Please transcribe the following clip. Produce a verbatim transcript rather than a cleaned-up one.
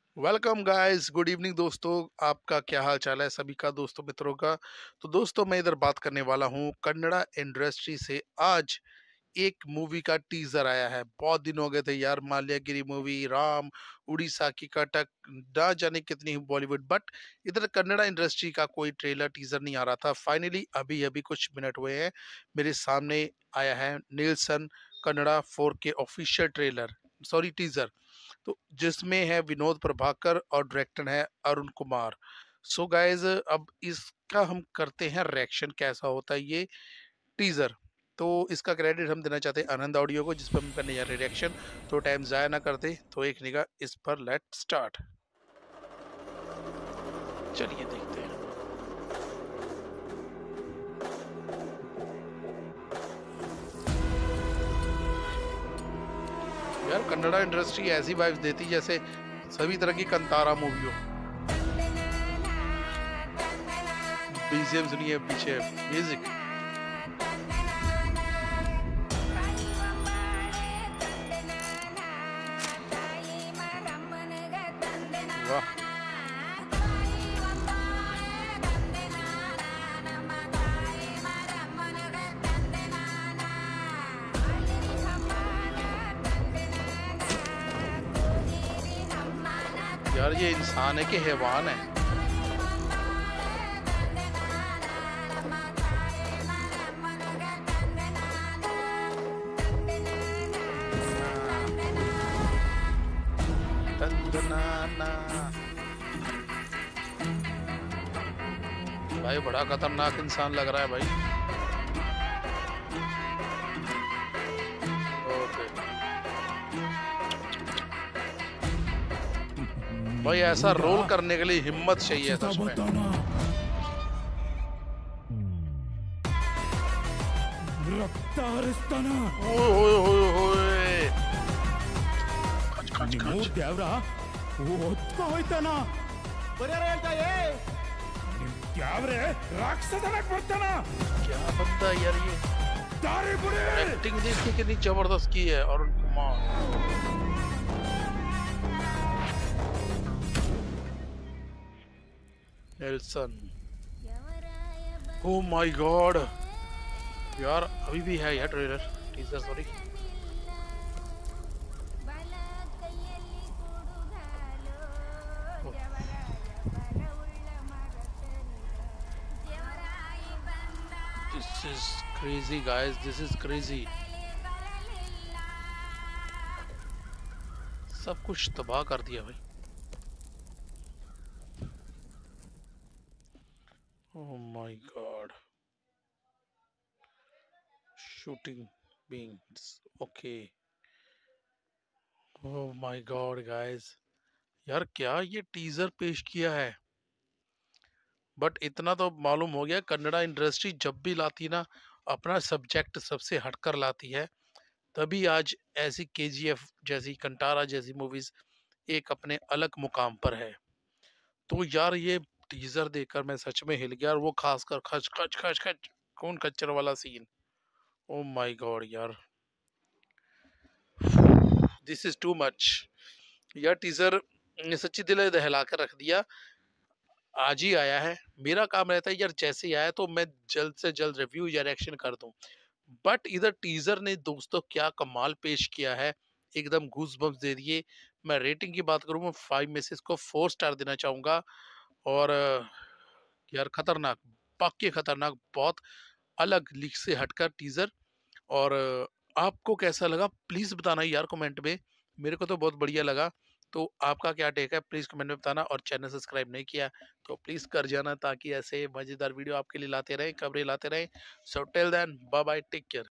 Welcome guys, good evening दोस्तों। आपका क्या हाल चाल है सभी का, दोस्तों मित्रों का। तो दोस्तों मैं इधर बात करने वाला हूँ कन्नड़ा इंडस्ट्री से। आज एक मूवी का टीजर आया है। बहुत दिन हो गए थे यार, माल्यागिरी मूवी, राम, उड़ीसा की कटक, ना जाने कितनी बॉलीवुड, बट इधर कन्नड़ा इंडस्ट्री का कोई ट्रेलर टीजर नहीं आ रहा था। फाइनली अभी अभी कुछ मिनट हुए हैं, मेरे सामने आया है नीलसन कन्नड़ा फोर के ऑफिशियल ट्रेलर, सॉरी टीजर। तो जिसमें है विनोद प्रभाकर और डायरेक्टर है Arun Kumar. So so guys, अब इसका हम करते हैं रिएक्शन, कैसा होता है ये टीजर। तो इसका क्रेडिट हम देना चाहते हैं आनंद ऑडियो को, जिस पर हम करने जा रहे हैं रिएक्शन। तो टाइम जाया ना करते, तो एक निगाह इस पर लेट स्टार्ट। चलिए देखते हैं। यार कन्नड़ा इंडस्ट्री ऐसी वाइब्स देती जैसे सभी तरह की कंतारा मूवी हो। बीजीएम सुनिए पीछे, म्यूजिक। वाह, यार ये इंसान है कि हैवान है। तंदनाना। भाई बड़ा खतरनाक इंसान लग रहा है भाई। ओके भाई, ऐसा रोल Mira, करने के लिए हिम्मत चाहिए राक्षसा सच में। बताना रक्त हरिस्ताना ओए होए होए होए। खच खच ನಿಮ್ಮೂರ್ खच। ದೇವ್ರ ಒತ್ತ ಹೋಯ್ತಾನ ಬರೆಯರ ಹೇಳ್ತಾ ಏ ನಿಮ್ ದೇವ್ರೆ ರಾಕ್ಷಸನಾಗ್ ಬರ್ತಾನ क्या बंदा यार ये। ದಾರಿ ಬಿಡಿ एक्टिंग देखिए कितनी जबरदस्त की है Arun Kumar. Nelson. Oh my god यार, अभी भी है यार trailer, teaser sorry. This is crazy guys, this is crazy. सब कुछ तबाह कर दिया भाई। Oh my god. Shooting beans, okay. Oh my god guys, यार क्या ये टीजर पेश किया है। बट इतना तो मालूम हो गया, कन्नड़ा इंडस्ट्री जब भी लाती ना अपना सब्जेक्ट सबसे हटकर लाती है, तभी आज ऐसी केजीएफ जैसी, कंटारा जैसी मूवीज एक अपने अलग मुकाम पर है। तो यार ये टीजर देखकर मैं सच में हिल गया, और वो खासकर खच खच खच खच कौन खच्चर वाला सीन। ओ माय गॉड यार, दिस इज टू मच। यह टीजर ने सच्ची दिल दहला कर रख दिया। आज ही आया है, मेरा काम रहता है यार जैसे ही आया तो मैं जल्द से जल्द रिव्यू या रिएक्शन कर दूं। बट इधर टीजर ने दोस्तों क्या कमाल पेश किया है, एकदम गूज बम्स दे दिए। मैं रेटिंग की बात करूं, मैं फाइव में से इसको फोर स्टार देना चाहूंगा। और अ, यार खतरनाक, पक्के खतरनाक, बहुत अलग लीक से हटकर टीजर। और अ, आपको कैसा लगा प्लीज बताना यार कमेंट में। मेरे को तो बहुत बढ़िया लगा। तो आपका क्या टेक है प्लीज कमेंट में बताना, और चैनल सब्सक्राइब नहीं किया तो प्लीज कर जाना, ताकि ऐसे मजेदार वीडियो आपके लिए लाते रहे, खबरें लाते रहे। So till then bye bye, take care.